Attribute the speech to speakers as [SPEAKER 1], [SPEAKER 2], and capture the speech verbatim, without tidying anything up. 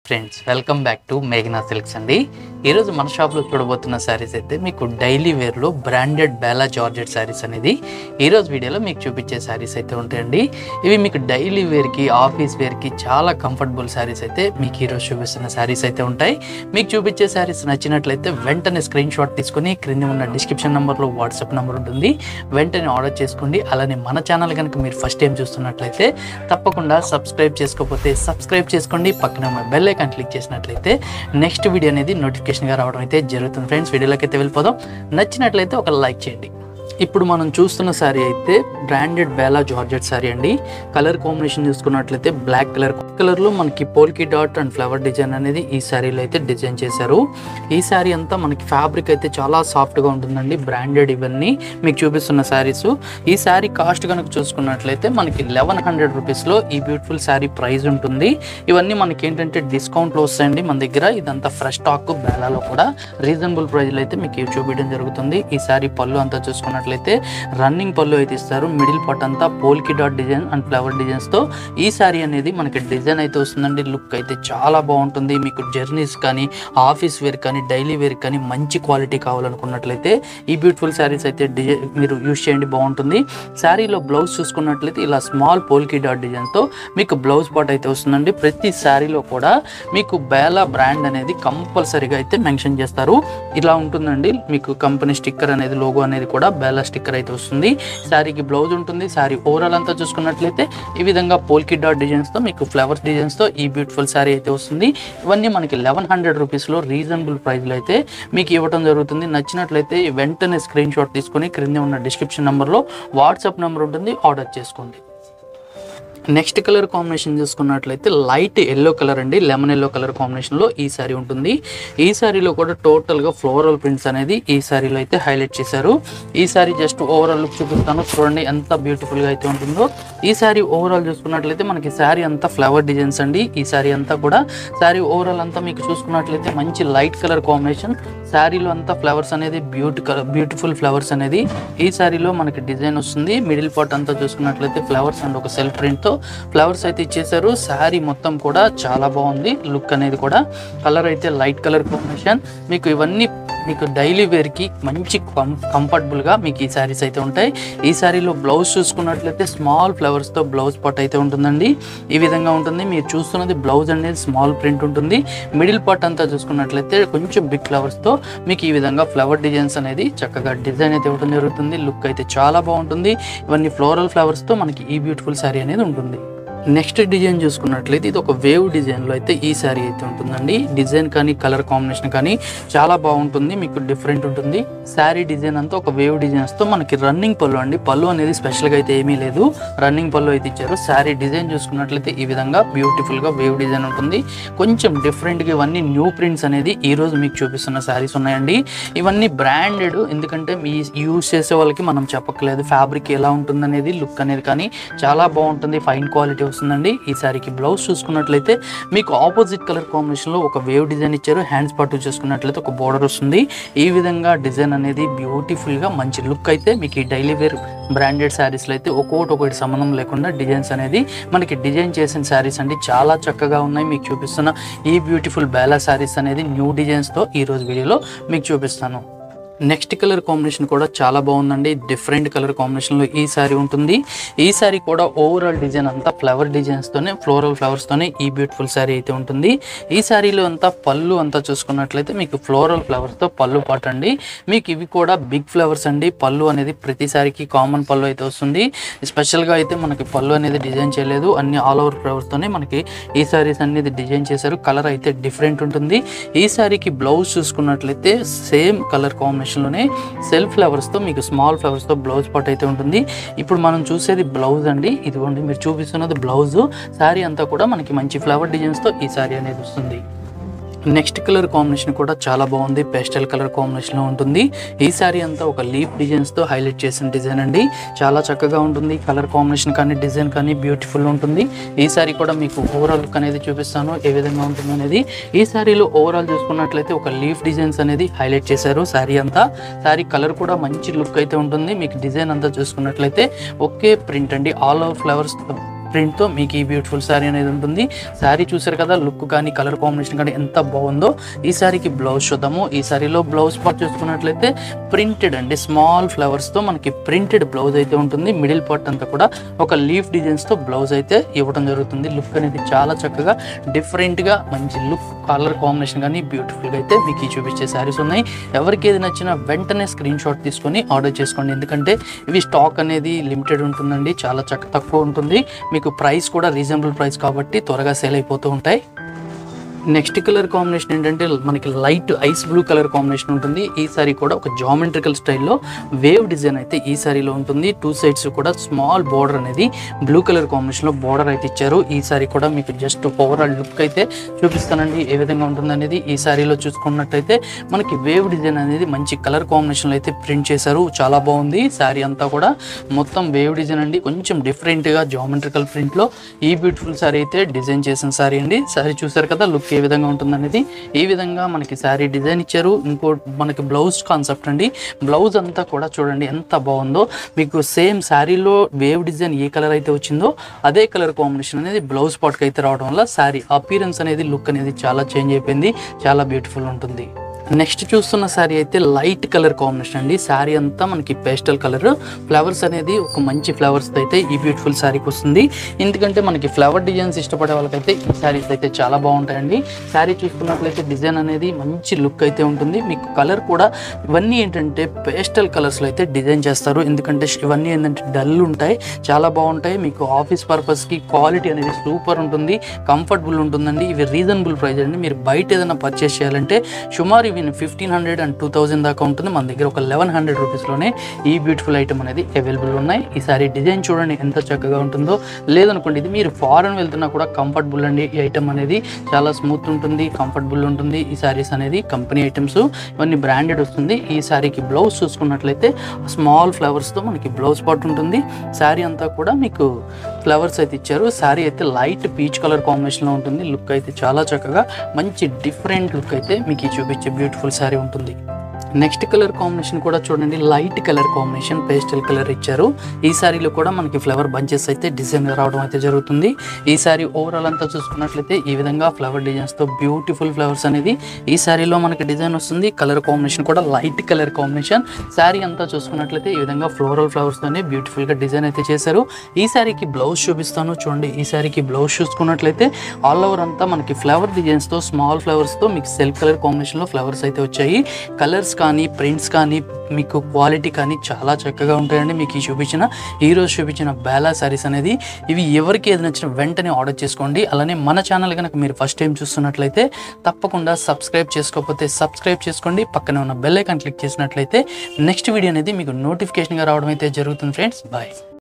[SPEAKER 1] Friends welcome back to మేఘనా Silks అండి. ఈరోజు మన షాప్లో చూడబోతున్న శారీస్ అయితే మీకు డైలీ వేర్లో బ్రాండెడ్ బేలా జార్జెట్ శారీస్ అనేది ఈరోజు వీడియోలో మీకు చూపించే శారీస్ అయితే ఉంటాయండి. ఇవి మీకు డైలీ వేర్కి ఆఫీస్ వేర్కి చాలా కంఫర్టబుల్ శారీస్ అయితే మీకు ఈరోజు చూపిస్తున్న శారీస్ అయితే ఉంటాయి. మీకు చూపించే శారీస్ నచ్చినట్లయితే వెంటనే స్క్రీన్ షాట్ తీసుకుని క్రింద ఉన్న డిస్క్రిప్షన్ నెంబర్లో వాట్సాప్ నెంబర్ ఉంటుంది, వెంటనే ఆర్డర్ చేసుకోండి. అలానే మన ఛానల్ కనుక మీరు ఫస్ట్ టైం చూస్తున్నట్లయితే తప్పకుండా సబ్స్క్రైబ్ చేసుకోకపోతే సబ్స్క్రైబ్ చేసుకోండి. పక్కన ఉన్న బెల్ ఐకాన్ క్లిక్ చేసినట్లయితే నెక్స్ట్ వీడియో అనేది నోటిఫికేషన్గా రావడం అయితే జరుగుతుంది. ఫ్రెండ్స్ వీడియోలోకి అయితే వెళ్ళిపోదాం. నచ్చినట్లయితే ఒక లైక్ చేయండి. ఇప్పుడు మనం చూస్తున్న శారీ అయితే బ్రాండెడ్ బేలా జార్జెట్ శారీ అండి. కలర్ కాంబినేషన్ చూసుకున్నట్లయితే బ్లాక్ కలర్ కలర్లో మనకి polka dot and flower design అనేది ఈ శారీలో అయితే డిజైన్ చేశారు. ఈ శారీ అంతా మనకి ఫ్యాబ్రిక్ అయితే చాలా సాఫ్ట్గా ఉంటుందండి. బ్రాండెడ్ ఇవన్నీ మీకు చూపిస్తున్న శారీస్. ఈ శారీ కాస్ట్ కనుక చూసుకున్నట్లయితే మనకి లెవెన్ హండ్రెడ్ రూపీస్లో ఈ బ్యూటిఫుల్ శారీ ప్రైస్ ఉంటుంది. ఇవన్నీ మనకి ఏంటంటే డిస్కౌంట్లో వస్తాయండి మన దగ్గర. ఇదంతా ఫ్రెష్ స్టాక్ బేలాలో కూడా రీజనబుల్ ప్రైస్లో అయితే మీకు చూపించడం జరుగుతుంది. ఈ శారీ పళ్ళు అంతా చూసుకున్నట్లయితే రన్నింగ్ పళ్ళు అయితే ఇస్తారు. మిడిల్ పార్ట్ అంతా polka dot design and flower designs తో ఈ శారీ అనేది మనకి డిజైన్ అయితే వస్తుందండి. లుక్ అయితే చాలా బాగుంటుంది. మీకు జర్నీస్ కానీ ఆఫీస్ వేర్ కానీ డైలీ వేర్ కానీ మంచి క్వాలిటీ కావాలనుకున్నట్లయితే ఈ బ్యూటిఫుల్ శారీస్ అయితే డిజైన్ మీరు యూజ్ చేయండి, బాగుంటుంది. శారీలో బ్లౌజ్ చూసుకున్నట్లయితే ఇలా స్మాల్ పోల్కి డాట్ డిజైన్ తో మీకు బ్లౌజ్ పార్ట్ అయితే వస్తుందండి. ప్రతి శారీలో కూడా మీకు బేలా బ్రాండ్ అనేది కంపల్సరీగా అయితే మెన్షన్ చేస్తారు. ఇలా ఉంటుందండి. మీకు కంపెనీ స్టిక్కర్ అనేది లోగో అనేది కూడా బేలా స్టిక్కర్ అయితే వస్తుంది. శారీకి బ్లౌజ్ ఉంటుంది. శారీ ఓవరాల్ అంతా చూసుకున్నట్లయితే ఈ విధంగా పోల్కి డాట్ డిజైన్స్ తో మీకు ఫ్లవర్స్ డిజైన్స్ తో ఈ బ్యూటిఫుల్ శారీ అయితే వస్తుంది. ఇవన్నీ మనకి లెవెన్ హండ్రెడ్ రూపీస్ లో రీజనబుల్ ప్రైస్ లో అయితే మీకు ఇవ్వడం జరుగుతుంది. నచ్చినట్లయితే వెంటనే స్క్రీన్ షాట్ తీసుకుని క్రింద ఉన్న డిస్క్రిప్షన్ నెంబర్లో వాట్సాప్ నెంబర్ ఉంటుంది, ఆర్డర్ చేసుకోండి. నెక్స్ట్ కలర్ కాంబినేషన్ చూసుకున్నట్లయితే లైట్ ఎల్లో కలర్ అండి. లెమన్ ఎల్లో కలర్ కాంబినేషన్లో ఈ శారీ ఉంటుంది. ఈ శారీలో కూడా టోటల్గా ఫ్లోరల్ ప్రింట్స్ అనేది ఈ శారీలో అయితే హైలైట్ చేశారు. ఈ శారీ జస్ట్ ఓవరాల్ లుక్ చూపిస్తాను, చూడండి ఎంత బ్యూటిఫుల్గా అయితే ఉంటుందో. ఈ శారీ ఓవరాల్ చూసుకున్నట్లయితే మనకి శారీ అంతా ఫ్లవర్ డిజైన్స్ అండి. ఈ శారీ అంతా కూడా శారీ ఓవరాల్ అంతా మీకు చూసుకున్నట్లయితే మంచి లైట్ కలర్ కాంబినేషన్. శారీలో అంతా ఫ్లవర్స్ అనేది బ్యూటి బ్యూటిఫుల్ ఫ్లవర్స్ అనేది ఈ శారీలో మనకి డిజైన్ వస్తుంది. మిడిల్ పార్ట్ అంతా చూసుకున్నట్లయితే ఫ్లవర్స్ అండ్ ఒక సెల్ఫ్ ప్రింట్తో ఫ్లవర్స్ అయితే ఇచ్చేసారు. శారీ మొత్తం కూడా చాలా బాగుంది. లుక్ అనేది కూడా కలర్ అయితే లైట్ కలర్ కాంబినేషన్. మీకు ఇవన్నీ మీకు డైలీ వేర్కి మంచి కం కంఫర్టబుల్గా మీకు ఈ శారీస్ అయితే ఉంటాయి. ఈ శారీలో బ్లౌజ్ చూసుకున్నట్లయితే స్మాల్ ఫ్లవర్స్తో బ్లౌజ్ పార్ట్ అయితే ఉంటుందండి. ఈ విధంగా ఉంటుంది. మీరు చూస్తున్నది బ్లౌజ్ అనేది స్మాల్ ప్రింట్ ఉంటుంది. మిడిల్ పార్ట్ అంతా చూసుకున్నట్లయితే కొంచెం బిగ్ ఫ్లవర్స్తో మీకు ఈ విధంగా ఫ్లవర్ డిజైన్స్ అనేది చక్కగా డిజైన్ అయితే ఇవ్వడం జరుగుతుంది. లుక్ అయితే చాలా బాగుంటుంది. ఇవన్నీ ఫ్లోరల్ ఫ్లవర్స్తో మనకి ఈ బ్యూటిఫుల్ శారీ అనేది ఉంటుంది. నెక్స్ట్ డిజైన్ చూసుకున్నట్లయితే ఇది ఒక వేవ్ డిజైన్లో అయితే ఈ శారీ అయితే ఉంటుందండి. డిజైన్ కానీ కలర్ కాంబినేషన్ కానీ చాలా బాగుంటుంది. మీకు డిఫరెంట్ ఉంటుంది. శారీ డిజైన్ అంతా ఒక వేవ్ డిజైన్స్తో మనకి రన్నింగ్ పళ్ళు అండి. పళ్ళు అనేది స్పెషల్గా అయితే ఏమీ లేదు, రన్నింగ్ పళ్ళు అయితే ఇచ్చారు. శారీ డిజైన్ చూసుకున్నట్లయితే ఈ విధంగా బ్యూటిఫుల్గా వేవ్ డిజైన్ ఉంటుంది. కొంచెం డిఫరెంట్గా ఇవన్నీ న్యూ ప్రింట్స్ అనేది ఈరోజు మీకు చూపిస్తున్న శారీస్ ఉన్నాయండి. ఇవన్నీ బ్రాండెడ్, ఎందుకంటే మీ యూజ్ చేసే వాళ్ళకి మనం చెప్పట్లేదు ఫ్యాబ్రిక్ ఎలా ఉంటుంది అనేది, లుక్ అనేది కానీ చాలా బాగుంటుంది. ఫైన్ క్వాలిటీ వస్తుందండి. ఈ శారీకి బ్లౌజ్ చూసుకున్నట్లయితే మీకు ఆపోజిట్ కలర్ కాంబినేషన్లో ఒక వేవ్ డిజైన్ ఇచ్చారు. హ్యాండ్స్ పార్ట్ చూసుకున్నట్లయితే ఒక బోర్డర్ వస్తుంది. ఈ విధంగా డిజైన్ అనేది బ్యూటిఫుల్గా మంచి లుక్ అయితే మీకు ఈ డైలీ వేర్ బ్రాండెడ్ శారీస్లో అయితే ఒక్కొక్కటి ఒకటి సంబంధం లేకుండా డిజైన్స్ అనేది మనకి డిజైన్ చేసిన శారీస్ అండి. చాలా చక్కగా ఉన్నాయి. మీకు చూపిస్తున్న ఈ బ్యూటిఫుల్ బేలా శారీస్ అనేది న్యూ డిజైన్స్తో ఈరోజు వీడియోలో మీకు చూపిస్తాను. నెక్స్ట్ కలర్ కాంబినేషన్ కూడా చాలా బాగుందండి. డిఫరెంట్ కలర్ కాంబినేషన్లో ఈ శారీ ఉంటుంది. ఈ శారీ కూడా ఓవరాల్ డిజైన్ అంతా ఫ్లవర్ డిజైన్స్తోనే ఫ్లోరల్ ఫ్లవర్స్తోనే ఈ బ్యూటిఫుల్ శారీ అయితే ఉంటుంది. ఈ శారీలో అంతా పళ్ళు అంతా చూసుకున్నట్లయితే మీకు ఫ్లోరల్ ఫ్లవర్స్తో పళ్ళు పాట అండి. మీకు ఇవి కూడా బిగ్ ఫ్లవర్స్ అండి. పళ్ళు అనేది ప్రతి శారీకి కామన్ పళ్ళు అయితే వస్తుంది. స్పెషల్గా అయితే మనకి పళ్ళు అనేది డిజైన్ చేయలేదు, అన్ని ఆల్ ఓవర్ ఫ్లవర్స్తోనే మనకి ఈ శారీస్ అనేది డిజైన్ చేశారు. కలర్ అయితే డిఫరెంట్ ఉంటుంది. ఈ శారీకి బ్లౌజ్ చూసుకున్నట్లయితే సేమ్ కలర్ కాంబినేషన్ లోనే సెల్ఫ్ ఫ్లవర్స్ తో మీకు స్మాల్ ఫ్లవర్స్ తో బ్లౌజ్ పార్ట్ అయితే ఉంటుంది. ఇప్పుడు మనం చూసేది బ్లౌజ్ అండి. ఇదిగోండి మీరు చూపిస్తున్నది బ్లౌజ్. శారీ అంతా కూడా మనకి మంచి ఫ్లవర్ డిజైన్స్ తో ఈ శారీ అనేది వస్తుంది. నెక్స్ట్ కలర్ కాంబినేషన్ కూడా చాలా బాగుంది. పేస్టల్ కలర్ కాంబినేషన్లో ఉంటుంది. ఈ శారీ అంతా ఒక లీఫ్ డిజైన్స్తో హైలైట్ చేసిన డిజైన్ అండి. చాలా చక్కగా ఉంటుంది. కలర్ కాంబినేషన్ కానీ డిజైన్ కానీ బ్యూటిఫుల్ ఉంటుంది. ఈ శారీ కూడా మీకు ఓవరాల్ లుక్ అనేది చూపిస్తాను ఏ విధంగా ఉంటుంది అనేది. ఈ శారీలో ఓవరాల్ చూసుకున్నట్లయితే ఒక లీఫ్ డిజైన్స్ అనేది హైలైట్ చేశారు శారీ అంతా. శారీ కలర్ కూడా మంచి లుక్ అయితే ఉంటుంది. మీకు డిజైన్ అంతా చూసుకున్నట్లయితే ఒకే ప్రింట్ అండి. ఆల్ ఓవర్ ఫ్లవర్స్ ప్రింట్తో మీకు ఈ బ్యూటిఫుల్ శారీ అనేది ఉంటుంది. శారీ చూసారు కదా, లుక్ కానీ కలర్ కాంబినేషన్ కానీ ఎంత బాగుందో. ఈ శారీకి బ్లౌజ్ చూద్దాము. ఈ శారీలో బ్లౌజ్ పార్ట్ చూసుకున్నట్లయితే ప్రింటెడ్ అండి, స్మాల్ ఫ్లవర్స్తో మనకి ప్రింటెడ్ బ్లౌజ్ అయితే ఉంటుంది. మిడిల్ పార్ట్ అంతా కూడా ఒక లీఫ్ డిజైన్స్తో బ్లౌజ్ అయితే ఇవ్వడం జరుగుతుంది. లుక్ అనేది చాలా చక్కగా డిఫరెంట్గా మంచి లుక్, కలర్ కాంబినేషన్ కానీ బ్యూటిఫుల్గా అయితే మీకు ఈ చూపించే శారీస్ ఉన్నాయి. ఎవరికి ఏది నచ్చినా వెంటనే స్క్రీన్ షాట్ తీసుకొని ఆర్డర్ చేసుకోండి. ఎందుకంటే ఇవి స్టాక్ అనేది లిమిటెడ్ ఉంటుందండి, చాలా చక్క తక్కువ ఉంటుంది. మీకు ప్రైస్ కూడా రీజనబుల్ ప్రైస్ కాబట్టి త్వరగా సేల్ అయిపోతూ ఉంటాయి. నెక్స్ట్ కలర్ కాంబినేషన్ ఏంటంటే మనకి light ice blue colour combination ఉంటుంది. ఈ సారీ కూడా ఒక జామెట్రికల్ స్టైల్లో వేవ్ డిజైన్ అయితే ఈ సారీలో ఉంటుంది. టూ సైడ్స్ కూడా స్మాల్ బోర్డర్ అనేది బ్లూ కలర్ కాంబినేషన్లో బోర్డర్ అయితే ఇచ్చారు. ఈ సారీ కూడా మీకు జస్ట్ ఓవరాల్ లుక్ అయితే చూపిస్తానండి ఏ విధంగా ఉంటుంది అనేది. ఈ సారీలో చూసుకున్నట్టయితే మనకి వేవ్ డిజైన్ అనేది మంచి కలర్ కాంబినేషన్లో అయితే ప్రింట్ చేశారు, చాలా బాగుంది. సారీ అంతా కూడా మొత్తం వేవ్ డిజైన్ అండి, కొంచెం డిఫరెంట్గా జామెట్రికల్ ప్రింట్లో ఈ బ్యూటిఫుల్ సారీ అయితే డిజైన్ చేసిన సారీ అండి. సారీ చూసారు కదా, లుక్ ఏ విధంగా ఉంటుంది అనేది. ఈ విధంగా మనకి శారీ డిజైన్ ఇచ్చారు. ఇంకో మనకి బ్లౌజ్ కాన్సెప్ట్ అండి. బ్లౌజ్ అంతా కూడా చూడండి ఎంత బాగుందో. మీకు సేమ్ శారీలో వేవ్ డిజైన్ ఏ కలర్ అయితే వచ్చిందో అదే కలర్ కాంబినేషన్ అనేది బ్లౌజ్ పార్ట్కి అయితే రావడం వల్ల శారీ అపీరెన్స్ అనేది, లుక్ అనేది చాలా చేంజ్ అయిపోయింది, చాలా బ్యూటిఫుల్ ఉంటుంది. నెక్స్ట్ చూస్తున్న శారీ అయితే లైట్ కలర్ కాంబినేషన్ అండి. శారీ అంతా మనకి పేస్టల్ కలర్, ఫ్లవర్స్ అనేది ఒక మంచి ఫ్లవర్స్ అయితే ఈ బ్యూటిఫుల్ శారీకి వస్తుంది. ఎందుకంటే మనకి ఫ్లవర్ డిజైన్స్ ఇష్టపడే వాళ్ళకైతే ఈ శారీస్ అయితే చాలా బాగుంటాయండి. శారీ చూసుకున్నట్లయితే డిజైన్ అనేది మంచి లుక్ అయితే ఉంటుంది. మీకు కలర్ కూడా ఇవన్నీ ఏంటంటే పేస్టల్ కలర్స్లో అయితే డిజైన్ చేస్తారు. ఎందుకంటే ఇవన్నీ ఏంటంటే డల్ ఉంటాయి, చాలా బాగుంటాయి. మీకు ఆఫీస్ పర్పస్కి క్వాలిటీ అనేది సూపర్ ఉంటుంది, కంఫర్టబుల్ ఉంటుందండి. ఇవి రీజనబుల్ ప్రైస్ అండి. మీరు బయట ఏదైనా పర్చేస్ చేయాలంటే సుమారు fifteen hundred and two thousand దాకా ఉంటుంది. మన దగ్గర ఒక లెవెన్ హండ్రెడ్ రూపీస్లోనే ఈ బ్యూటిఫుల్ ఐటమ్ అనేది అవైలబుల్ ఉన్నాయి. ఈ సారీ డిజైన్ చూడండి ఎంత చక్కగా ఉంటుందో. లేదనుకోండి ఇది మీరు ఫారెన్ వెళ్తున్నా కూడా కంఫర్టబుల్ అండి. ఈ ఐటమ్ అనేది చాలా స్మూత్ ఉంటుంది, కంఫర్టబుల్ ఉంటుంది. ఈ సారీస్ అనేది కంపెనీ ఐటమ్స్, ఇవన్నీ బ్రాండెడ్ వస్తుంది. ఈ సారీకి బ్లౌజ్ చూసుకున్నట్లయితే స్మాల్ ఫ్లవర్స్తో మనకి బ్లౌజ్ పార్ట్ ఉంటుంది. శారీ అంతా కూడా మీకు ఫ్లవర్స్ అయితే ఇచ్చారు. శారీ అయితే లైట్ పీచ్ కలర్ కాంబినేషన్లో ఉంటుంది. లుక్ అయితే చాలా చక్కగా మంచి డిఫరెంట్ లుక్ అయితే మీకు చూపించే బ్యూటిఫుల్ శారీ ఉంటుంది. నెక్స్ట్ కలర్ కాంబినేషన్ కూడా చూడండి, light colour combination, pastel colour ఇచ్చారు. ఈ సారీలో కూడా మనకి ఫ్లవర్ బంచెస్ అయితే డిజైన్ రావడం అయితే జరుగుతుంది. ఈ సారీ ఓవరాల్ అంతా చూసుకున్నట్లయితే ఈ విధంగా ఫ్లవర్ డిజైన్స్తో బ్యూటిఫుల్ ఫ్లవర్స్ అనేది ఈ సారీలో మనకి డిజైన్ వస్తుంది. కలర్ కాంబినేషన్ కూడా లైట్ కలర్ కాంబినేషన్. శారీ అంతా చూసుకున్నట్లయితే ఈ విధంగా ఫ్లోరల్ ఫ్లవర్స్తోనే బ్యూటిఫుల్గా డిజైన్ అయితే చేశారు. ఈ సారీకి బ్లౌజ్ చూపిస్తాను చూడండి. ఈ సారీకి బ్లౌజ్ చూసుకున్నట్లయితే ఆల్ ఓవర్ అంతా మనకి ఫ్లవర్ డిజైన్స్తో, స్మాల్ ఫ్లవర్స్తో మీకు సెల్ఫ్ కలర్ కాంబినేషన్లో ఫ్లవర్స్ అయితే వచ్చాయి. కలర్స్ కానీ ప్రింట్స్ కానీ మీకు క్వాలిటీ కానీ చాలా చక్కగా ఉంటాయండి. మీకు ఈ చూపించిన ఈరోజు చూపించిన బేలా శారీస్ అనేది ఇవి ఎవరికి ఏది నచ్చిన వెంటనే ఆర్డర్ చేసుకోండి. అలానే మన ఛానల్ కనుక మీరు ఫస్ట్ టైం చూస్తున్నట్లయితే తప్పకుండా సబ్స్క్రైబ్ చేసుకోకపోతే సబ్స్క్రైబ్ చేసుకోండి. పక్కనే ఉన్న బెల్ ఐకాన్ క్లిక్ చేసినట్లయితే నెక్స్ట్ వీడియో అనేది మీకు నోటిఫికేషన్గా రావడం అయితే జరుగుతుంది. Friends bye.